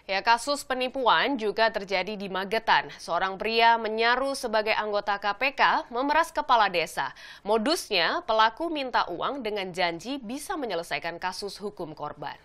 Ya, kasus penipuan juga terjadi di Magetan. Seorang pria menyaru sebagai anggota KPK memeras kepala desa. Modusnya, pelaku minta uang dengan janji bisa menyelesaikan kasus hukum korban.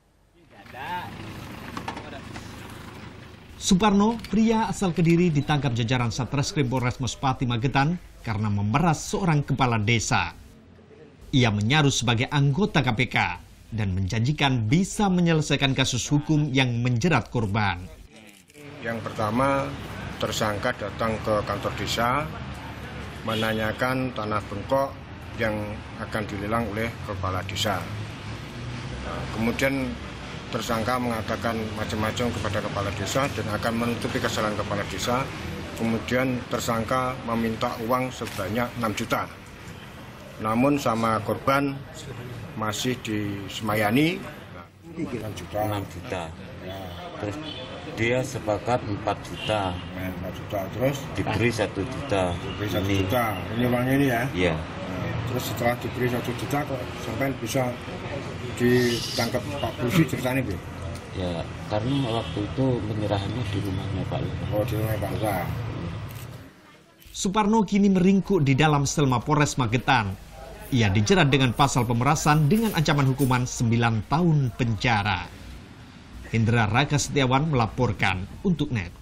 Suparno, pria asal Kediri, ditangkap jajaran Satreskrim Polres Pati Magetan karena memeras seorang kepala desa. Ia menyaru sebagai anggota KPK dan menjanjikan bisa menyelesaikan kasus hukum yang menjerat korban. Yang pertama, tersangka datang ke kantor desa menanyakan tanah bengkok yang akan dilelang oleh kepala desa. Kemudian tersangka mengatakan macam-macam kepada kepala desa dan akan menutupi kesalahan kepala desa. Kemudian tersangka meminta uang sebanyak 6 juta. Namun sama korban masih disemayani 6 juta. Terus dia sepakat 4 juta. 4 juta terus diberi 1 juta. Diberi 1 juta. Ini uangnya ini ya? Iya. Terus setelah diberi 1 juta kok sampai bisa ditangkap Pak Polisi ceritanya, Bu? Ya, karena waktu itu penyerahannya di rumahnya Pak Lurah. Oh, di rumah Pak Lurah. Suparno kini meringkuk di dalam sel Mapolres Magetan. Ia dijerat dengan pasal pemerasan dengan ancaman hukuman 9 tahun penjara. Hendra Raka Setiawan melaporkan untuk NET.